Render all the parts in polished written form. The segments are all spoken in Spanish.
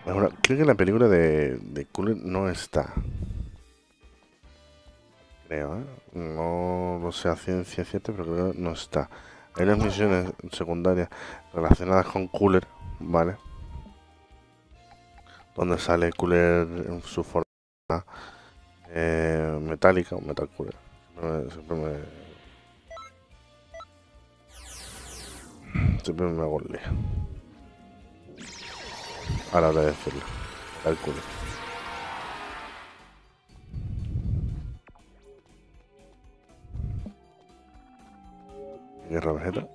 Creo que la película de Cooler no está. Creo, ¿eh? No lo sé a ciencia cierta, pero creo que no está. Hay unas misiones secundarias relacionadas con Cooler, ¿vale? Donde sale Cooler en su forma metálica, o Metal Cooler. Siempre me hago el lío a la hora de decirlo. Metal Cooler. Guerra Vegeta.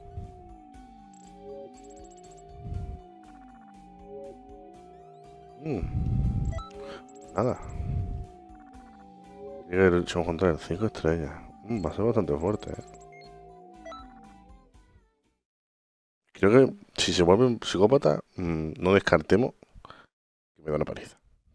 Nada. Llega el Chon contra el 5 estrellas. Va a ser bastante fuerte, ¿eh? Creo que si se vuelve un psicópata, no descartemos que me da una paliza.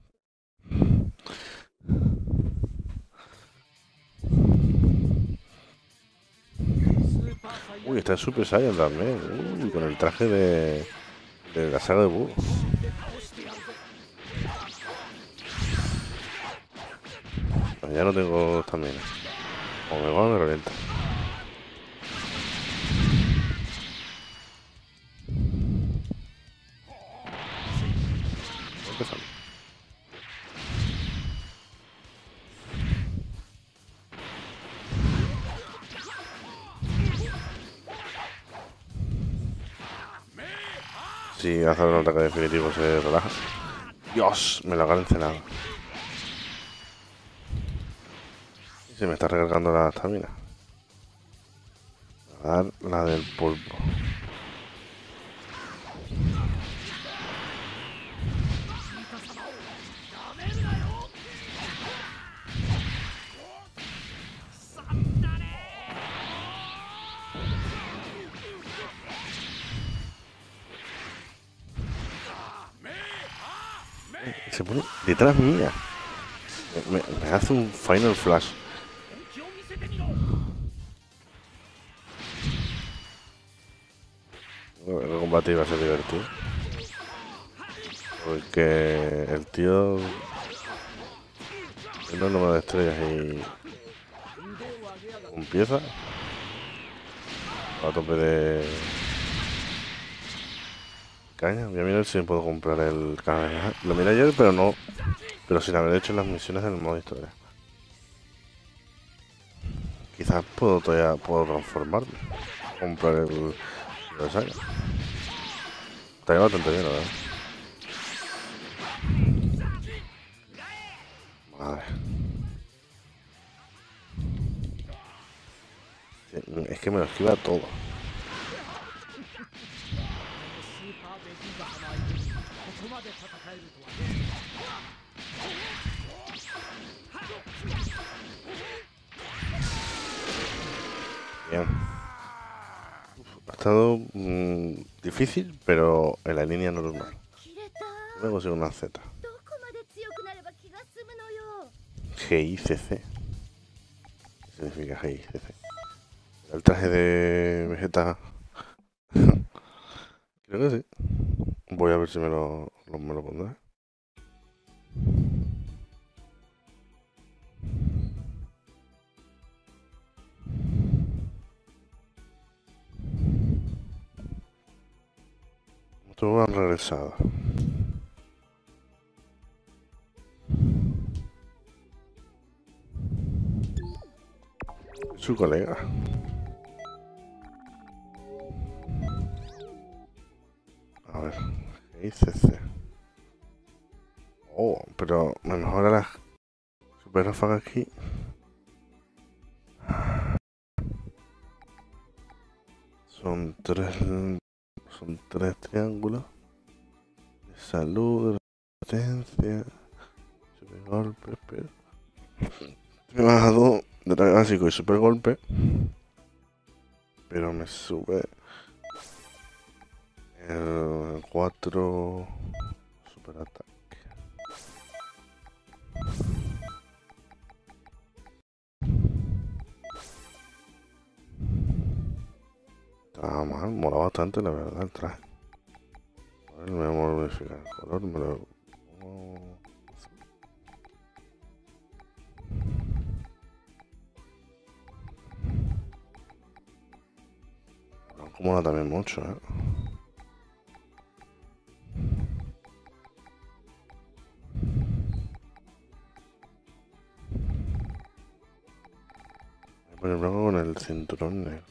Uy, está en Super Saiyan también. Uy, con el traje de la saga de Buu. Ya no tengo estamina. O me va o me revienta. Empezamos. Si hace un ataque definitivo se relaja. Dios, me la han cenado. Y se me está recargando la estamina. Voy a dar la del pulpo. Se pone detrás mía. Me hace un Final Flash. El combate iba a ser divertido. Porque el tío tiene un número de estrellas y empieza a tope de caña. Voy a mirar si puedo comprar el Kamehameha. Lo miré ayer, pero no. Pero sin haber hecho las misiones del modo historia. Quizás todavía puedo transformarme. Comprar el Saga. Está bastante bien, la verdad. Madre. Es que me lo esquiva todo. Bien. Ha estado difícil, pero en la línea normal. Me consigo una Z. GICC. ¿Qué significa GICC? El traje de Vegeta. Creo que sí. Voy a ver si me lo pondré. Todos han regresado. Su colega. A ver, GICC. Oh, pero me mejora la super ráfaga aquí. Son tres triángulos de salud, de resistencia, super golpe, pero me ha bajado de ataque básico y super golpe, pero me sube el 4 super ataque. Estaba mal, mola bastante la verdad el traje. A ver, me voy a modificar el color, me lo también mucho, ¿eh? Voy a poner blanco con el cinturón negro.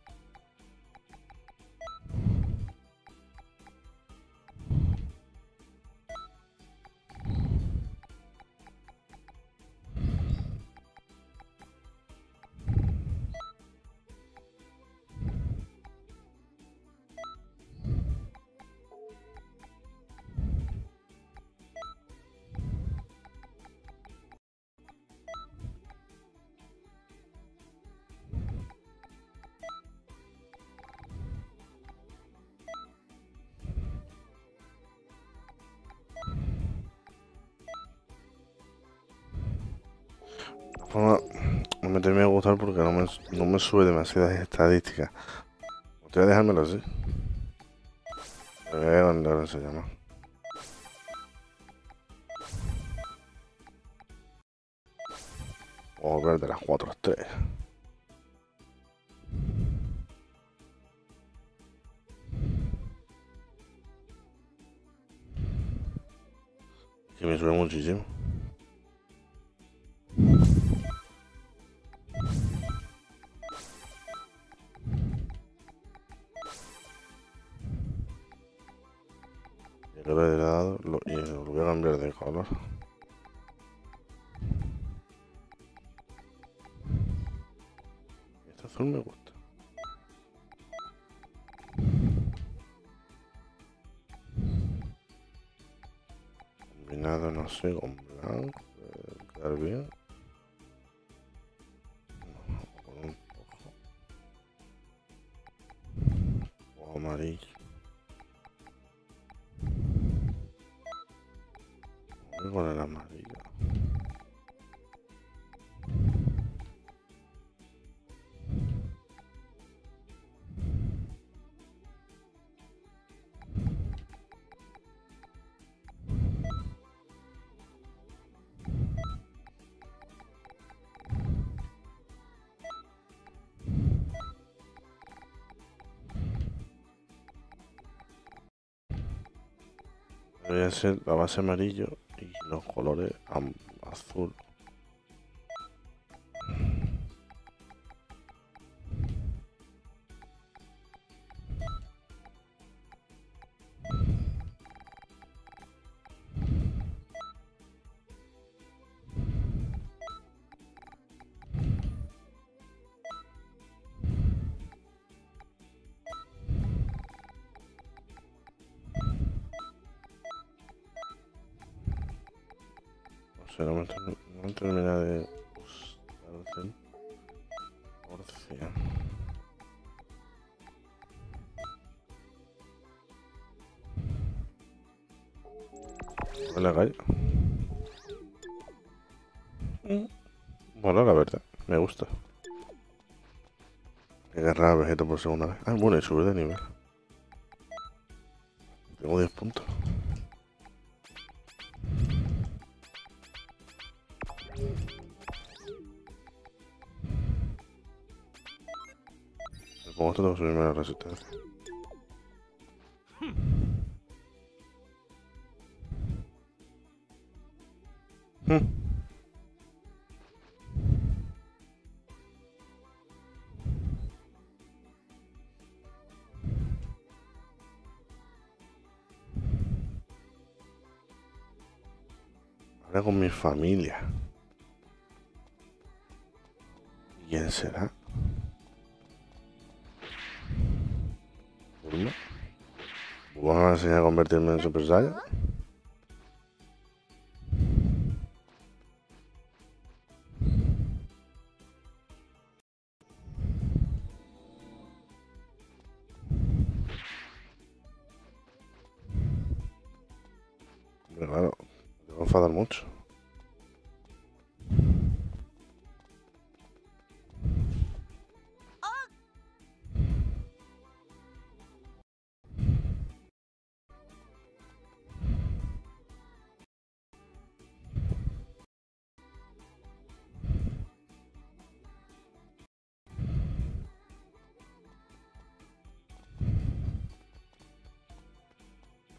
Forma, no me termina de gustar porque no me sube demasiadas estadísticas. Voy a dejármelo así. Voy a ahora se llama. Vamos a ver de las 4 estrellas. Que me sube muchísimo. Y lo voy a cambiar de color. Este azul me gusta. Combinado, no sé, con blanco. Debe quedar bien. Con un ojo amarillo. Voy con el amarillo. Voy a hacer la base amarillo y los colores azul. O sea, no me termina de gustar el 100%. Hola, gallo. Bueno, la verdad, me gusta. He agarrado a Vegeta por segunda vez. Ah, bueno, y subir de nivel. Tengo 10 puntos. Me pongo esto, tengo que subirme la resistencia. Ahora con mi familia. ¿Quién será? ¿Bulma? ¿Vamos a enseñar a convertirme en Super Saiyan? Pero claro, me va a enfadar mucho.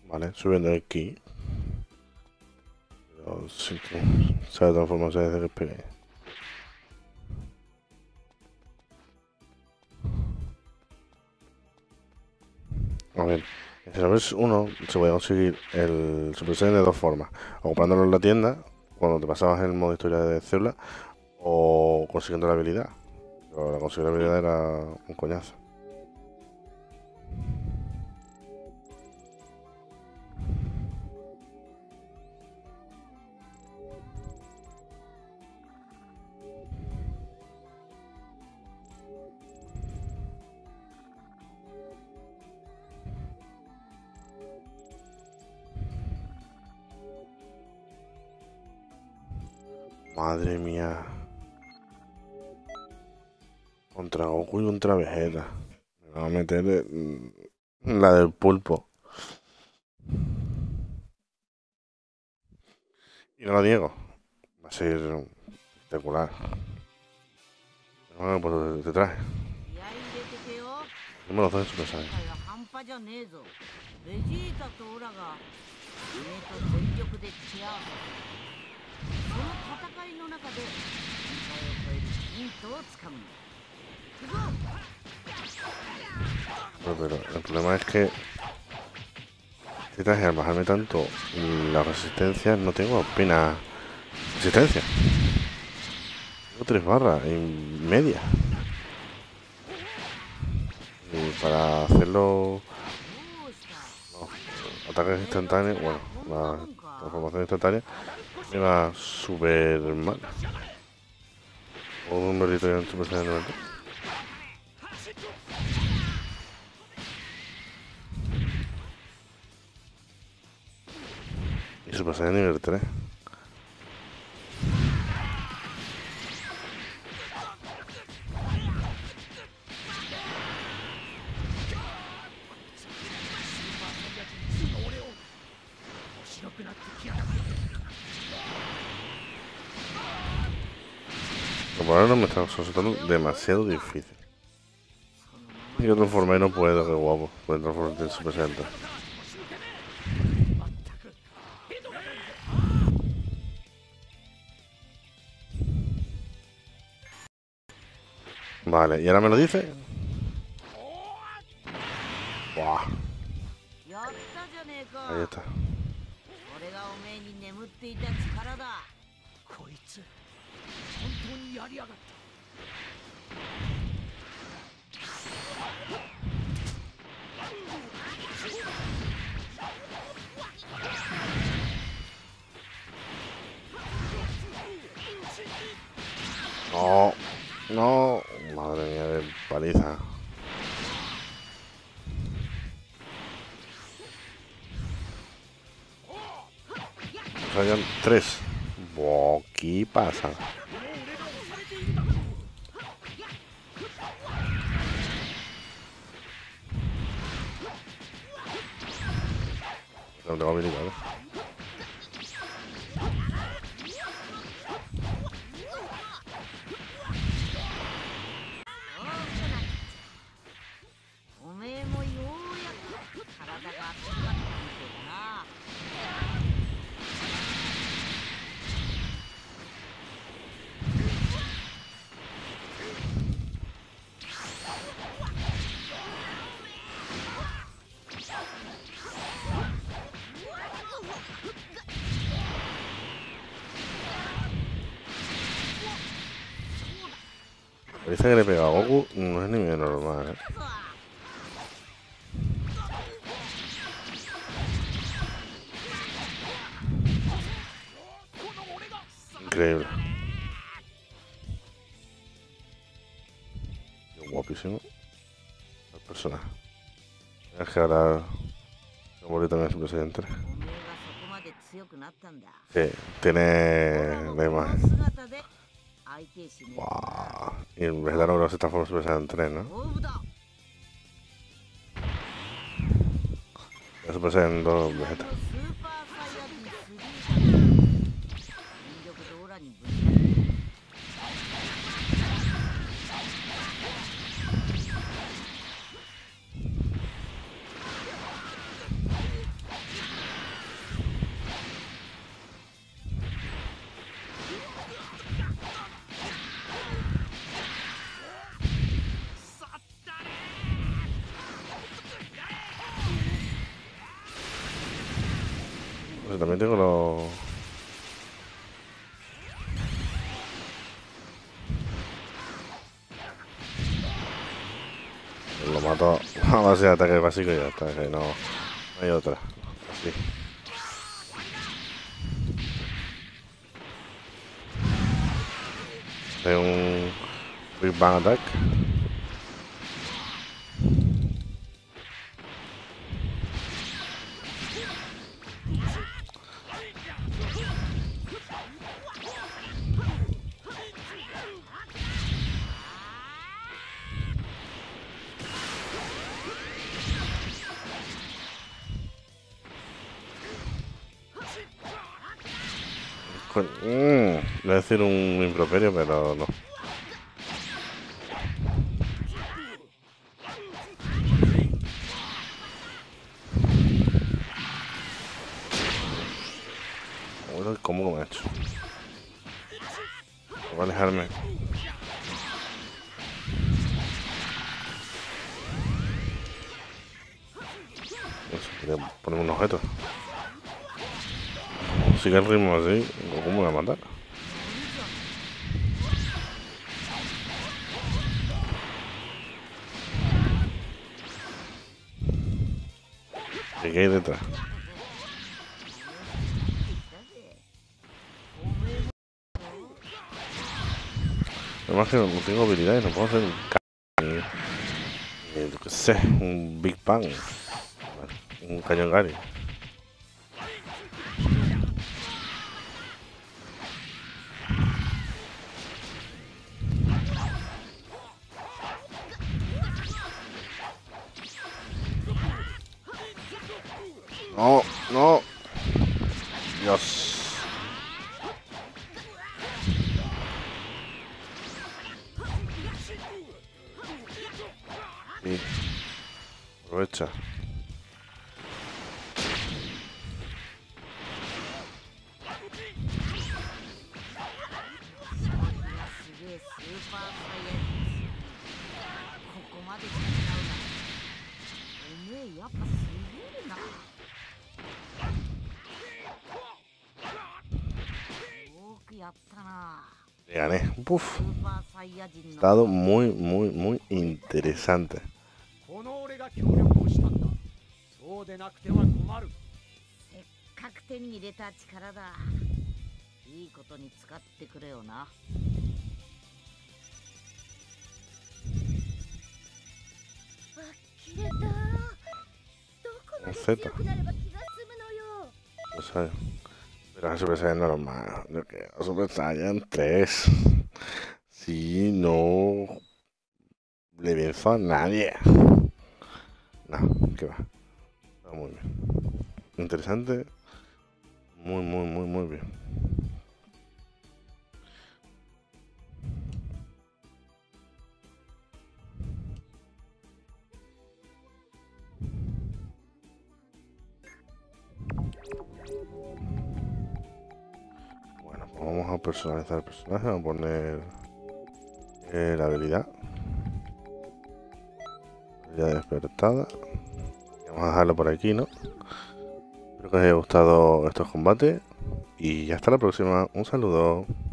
Vale, subiendo el ki. Pero sí que sabe transformarse desde que es pequeño. A ver, en Xenoverse 1 se puede conseguir el Super Saiyan de dos formas. O comprándolo en la tienda, cuando te pasabas el modo historia de Célula, o consiguiendo la habilidad. Pero la conseguir la habilidad era un coñazo. Madre mía. Contra Goku y contra Vegeta. Me va a meter la del pulpo. Y no lo niego. Va a ser espectacular. Bueno, pues te traje. Número 2 en Super Saiyan. ベジータとオラが夢と全力でチェアその戦いの中で世界を超えるヒントをつかむんだ。 Pero el problema es que este traje al bajarme tanto la resistencia no tengo apenas resistencia. Tengo 3 barras y media. Y para hacerlo ataques instantáneos, bueno, la transformación instantánea me va súper mal. O un berrito en Super Saiyan 90. Y Super Saiyan nivel 3. Por ahora no me está resultando demasiado difícil. Y yo transformé y no puedo, qué guapo. Puedo transformarte en Super Saiyan 3. Vale, ¿y ahora me lo dice? ¡Buah! Ahí está. No, no, madre mía, de paliza. Saiyan 3. Buah, ¿qué pasa? No tengo habilidad, ¿eh? Parece que le pega a Goku, no es ni medio normal, ¿eh? Increíble. Qué guapísimo el personaje. Es que ahora se murió también Super Saiyan 3. Sí, tiene la imagen. Wow. Y en verdad no creo que se transforma en Super Saiyan 3, ¿no? Es Super Saiyan 2 Vegeta. Pues también tengo los... Lo mato a base de ataque básico y ya está, que no hay otra. Así. De un Big Bang Attack. Voy a decir un improperio, pero no. Bueno, ¿cómo lo he hecho? Voy a alejarme. Quería poner un objeto. Sigue el ritmo así, ¿cómo me va a matar? ¿Qué hay detrás? Además que no tengo habilidades, no puedo hacer yo qué sé, un Big Bang, un cañón Gary. No, no. Dios. Sí. Aprovecha. Le gané. Uf. Ha estado muy, muy, muy interesante. かく手に入れた力だ。いいことに使ってくれよな。あ、切れた。どこまで強くなれば気が済むのよ。 No sé. Pero la Super Saiyan normal. Yo quiero Super Saiyan 3. Si no le venzo a nadie. No, que va. Está muy bien. Interesante. Muy, muy, muy, muy bien. Bueno, pues vamos a personalizar el personaje. Vamos a poner la habilidad. Habilidad despertada. Y vamos a dejarlo por aquí, ¿no? Espero que os haya gustado estos combates. Y hasta la próxima. Un saludo.